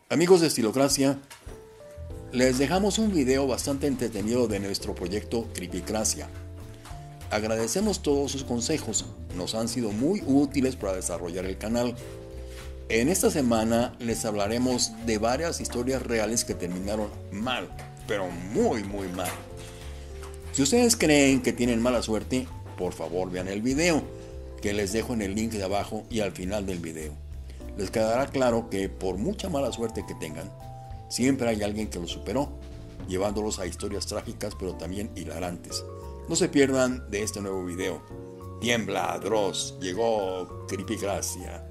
Amigos de Estilocracia, les dejamos un video bastante entretenido de nuestro proyecto Creepycracia. Agradecemos todos sus consejos, nos han sido muy útiles para desarrollar el canal. En esta semana les hablaremos de varias historias reales que terminaron mal, pero muy mal. Si ustedes creen que tienen mala suerte, por favor vean el video, que les dejo en el link de abajo y al final del video. Les quedará claro que por mucha mala suerte que tengan, siempre hay alguien que lo superó, llevándolos a historias trágicas pero también hilarantes. No se pierdan de este nuevo video. Tiembla, Dross, llegó Creepycracia.